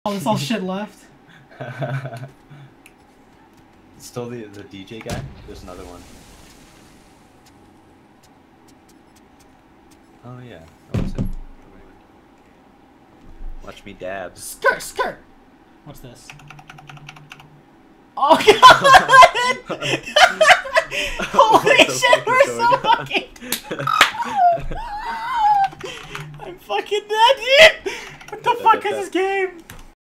Oh, there's all shit left. Still the DJ guy? There's another one. Oh yeah. What was it? Watch me dab. Skirt, skirt! What's this? Oh god! Holy shit, we're so